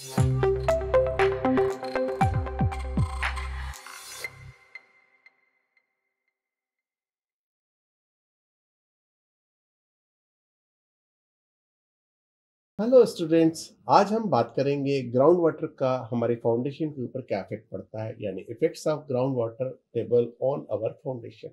Hello students, आज हम बात करेंगे ग्राउंड वाटर का हमारे फाउंडेशन के ऊपर क्या इफेक्ट पड़ता है, यानी effects of ground water table on our foundation.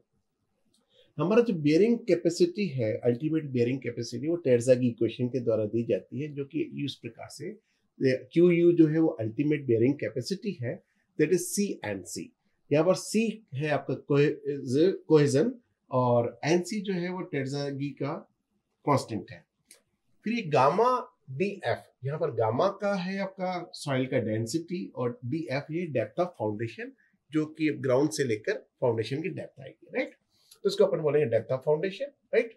हमारा जो बेयरिंग कैपेसिटी है, अल्टीमेट बेयरिंग कैपेसिटी, वो टेरजा की इक्वेशन के द्वारा दी जाती है, जो कि इस प्रकार से क्यू यू जो है वो अल्टीमेट बेयरिंग कैपेसिटी है, that is C and C. यहाँ पर सी है आपका कोहेजन और एन सी जो है वो टेरजागी का कांस्टेंट है। फिर ये गामा डी एफ, यहाँ पर गामा का है आपका सॉइल का डेंसिटी और डी एफ ये डेप्थ ऑफ फाउंडेशन, जो कि ग्राउंड से लेकर फाउंडेशन की डेप्थ आएगी, राइट। तो इसको अपन बोलेंगे depth of foundation, right.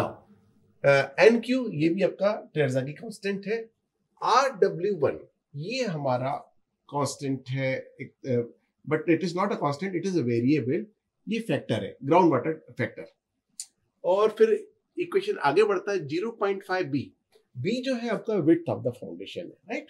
Now N Q ये भी आपका टेरजा की कांस्टेंट है। आर डब्ल्यू वन ये हमारा कांस्टेंट है, but it is not a constant, it is a variable. ये फैक्टर है, ग्राउंड वाटर फैक्टर। और फिर इक्वेशन आगे बढ़ता है 0.5 बी। बी जो है आपका विड्थ ऑफ द फाउंडेशन है, right.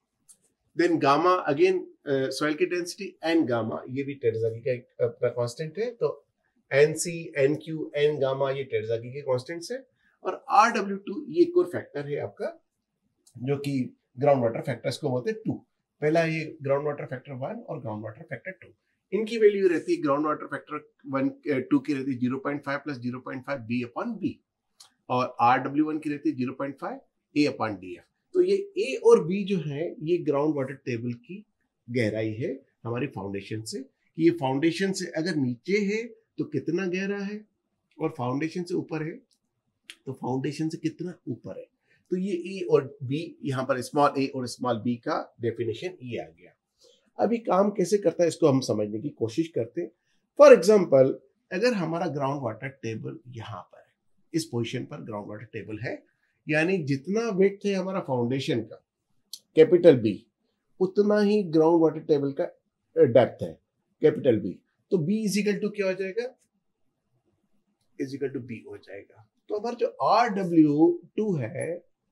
Then gamma again soil की डेंसिटी, एन गामा ये भी टेरजागी का एक अपना कांस्टेंट है। तो N C, N Q, N gamma ये टेरजागी के कांस्टेंट्स है। और आर डब्ल्यू टू ये एक और फैक्टर है आपका, जो कि ग्राउंड वाटर फैक्टर इसको बोलते हैं 2। पहला ये ग्राउंड वाटर फैक्टर 1 और ग्राउंड वाटर फैक्टर 2। इनकी वैल्यू रहती है, ग्राउंड वाटर फैक्टर 2 की रहती है 0.5 प्लस 0.5 बी अपॉन बी, और आर डब्ल्यू वन की रहती है 0.5 ए अपॉन डी एफ। तो ये ए और बी जो है ये ग्राउंड वाटर टेबल की गहराई है हमारी फाउंडेशन से। कि ये फाउंडेशन से अगर नीचे है तो कितना गहरा है, और फाउंडेशन से ऊपर है तो फाउंडेशन से कितना ऊपर है। तो ये ए और बी, यहाँ पर स्मॉल ए और स्मॉल बी का डेफिनेशन ये आ गया। अभी काम कैसे करता है इसको हम समझने की कोशिश करते हैं। फॉर एग्जाम्पल, अगर हमारा ग्राउंड वाटर टेबल यहाँ पर है, इस पोजीशन पर ग्राउंड वाटर टेबल है, यानी जितना वेट है हमारा फाउंडेशन का कैपिटल बी, उतना ही ग्राउंड वाटर टेबल का डेप्थ है कैपिटल बी। तो बी इजिकल टू क्या हो जाएगा, इजिकल टू बी हो जाएगा। तो हमारा जो आर डब्ल्यू टू है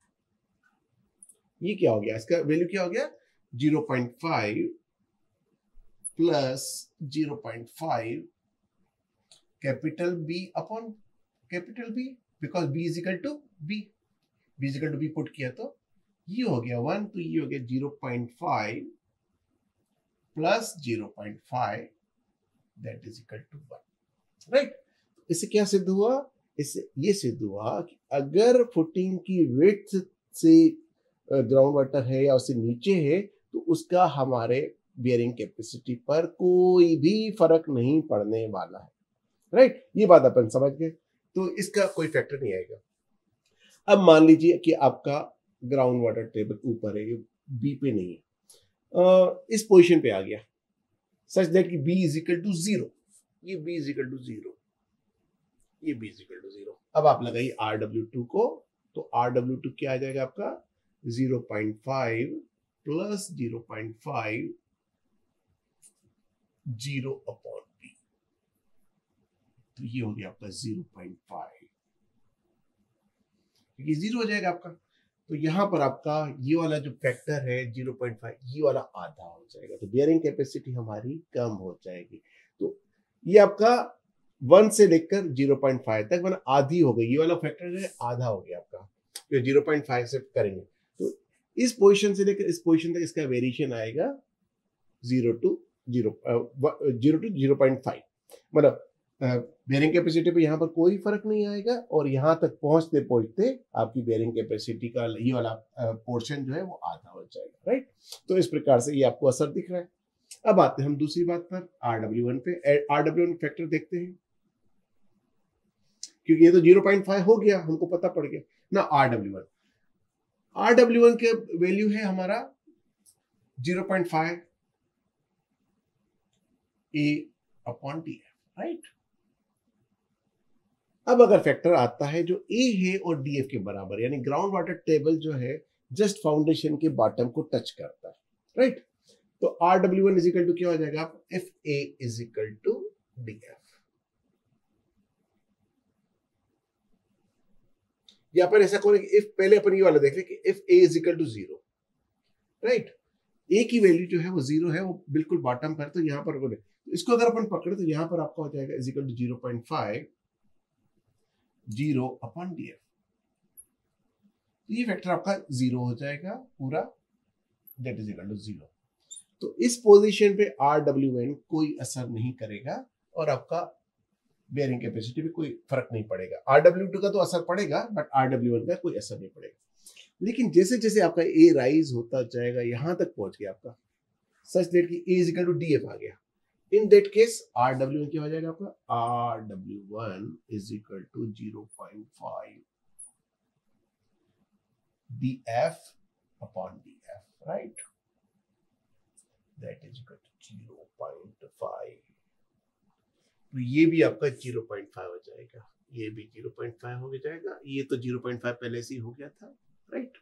ये क्या हो गया, इसका वैल्यू क्या हो गया, 0.5 plus 0.5 capital B upon capital B, because B is equal to B, B is equal to B put किया तो ये हो गया 1, तो ये हो गया 0.5 plus 0.5 that is equal to 1, right. इससे क्या सिद्ध हुआ, इससे ये सिद्ध हुआ कि अगर फुटिंग की विड्थ से ग्राउंड वाटर है या उससे नीचे है तो उसका हमारे बियरिंग कैपेसिटी पर कोई भी फर्क नहीं पड़ने वाला है, राइट। ये बात अपन समझ गए, तो इसका कोई फैक्टर नहीं आएगा। अब मान लीजिए कि आपका ग्राउंड वाटर टेबल ऊपर है, ये बी पे नहीं है, इस पोजीशन पे आ गया, सच दैट कि बी इज इक्वल टू 0, ये बी इज इक्वल टू 0, ये बी इज इक्वल टू 0। अब आप लगाइए आर डब्ल्यू टू को, तो आर डब्ल्यू टू क्या आ जाएगा आपका 0.5 प्लस 0.5 0 अपॉन बी, तो ये हो गया आपका 0.5, ये 0 हो जाएगा आपका। तो यहां पर आपका ये वाला जो फैक्टर है 0.5, ये वाला आधा हो जाएगा, तो बियरिंग कैपेसिटी हमारी कम हो जाएगी। तो ये आपका 1 से लेकर 0.5 तक मतलब आधी हो गई, ये वाला फैक्टर है आधा हो गया आपका, जो 0.5 से करेंगे तो इस पोजीशन से लेकर इस पोजीशन तक इसका वेरिएशन आएगा 0 टू 0.5, मतलब बेयरिंग कैपेसिटी पे यहाँ पर कोई फर्क नहीं आएगा, और यहाँ तक पहुंचते पहुंचते आपकी बेयरिंग कैपेसिटी का ये वाला पोर्शन जो है वो आधा हो जाएगा, राइट। तो इस प्रकार से ये आपको असर दिख रहा है। अब आते हैं हम दूसरी बात पर, RW1 पे। RW1 फैक्टर देखते हैं, क्योंकि ये तो 0.5 हो गया, हमको पता पड़ गया ना। RW1 के वैल्यू है हमारा 0.5 A अपॉन DF, राइट। अब अगर फैक्टर आता है जो ए है और डीएफ के बराबर, यानी ग्राउंड वाटर टेबल जो है जस्ट फाउंडेशन के बॉटम को टच करता है, राइट। तो R W one is equal to क्या हो जाएगा, F A is equal to D F. या पर ऐसा करें, इफ पहले अपन ये वाला देख रहे कि if A is equal to 0, right, A की वैल्यू जो है वो 0 है, वो बिल्कुल बॉटम पर, तो यहाँ पर बोले इसको अगर अपन पकड़े तो यहाँ पर आपका हो जाएगा इज इक्वल टू 0.5 0/df। ये फैक्टर आपका 0 हो जाएगा पूरा, दैट इज इक्वल टू 0। तो इस पोजीशन पे RWN कोई असर नहीं करेगा और आपका बेयरिंग कैपेसिटी पे कोई फर्क नहीं पड़ेगा। RW2 का तो असर पड़ेगा बट RW1 का कोई असर नहीं पड़ेगा। लेकिन जैसे जैसे आपका ए राइज होता जाएगा यहां तक पहुंच गया आपका, सच दैट कि A is equal to DF आ गया, इन दैट केस RW1 क्या हो जाएगा आपका, RW1 is equal to 0.5 DF upon DF, right, that is equal to 0.5। तो ये भी आपका 0.5 हो जाएगा, ये भी 0.5 हो जाएगा, ये तो 0.5 पहले से ही हो गया था, राइट।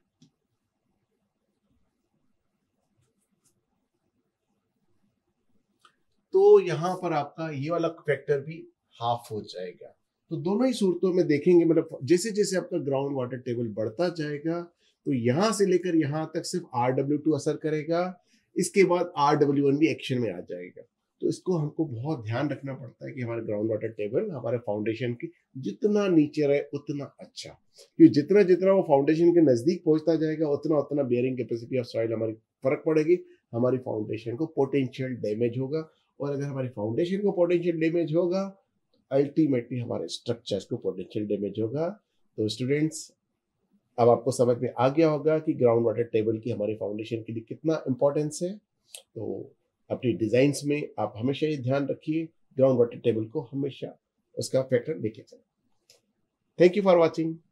तो यहां पर आपका ये वाला फैक्टर भी हाफ हो जाएगा। तो दोनों ही सूरतों में देखेंगे, मतलब जैसे जैसे आपका ग्राउंड वाटर टेबल बढ़ता जाएगा तो यहां से लेकर यहां तक सिर्फ RW2 असर करेगा, इसके बाद RW1 भी एक्शन में आ जाएगा। तो इसको हमको बहुत ध्यान रखना पड़ता है कि हमारे ग्राउंड वाटर टेबल हमारे फाउंडेशन की जितना नीचे रहे उतना अच्छा, क्योंकि जितना जितना वो फाउंडेशन के नजदीक पहुंचता जाएगा उतना उतना बेयरिंग कैपेसिटी ऑफ सॉइल हमारी फर्क पड़ेगी, हमारी फाउंडेशन को पोटेंशियल डैमेज होगा, और अगर हमारी फाउंडेशन को पोटेंशियल डैमेज होगा अल्टीमेटली हमारे स्ट्रक्चर्स को पोटेंशियल डैमेज होगा। तो स्टूडेंट्स, अब आपको समझ में आ गया होगा कि ग्राउंड वाटर टेबल की हमारी फाउंडेशन के लिए कितना इंपॉर्टेंस है। तो अपनी डिजाइन्स में आप हमेशा ये ध्यान रखिए, ग्राउंड वाटर टेबल को हमेशा उसका फैक्टर लेके चलें। Thank you for watching.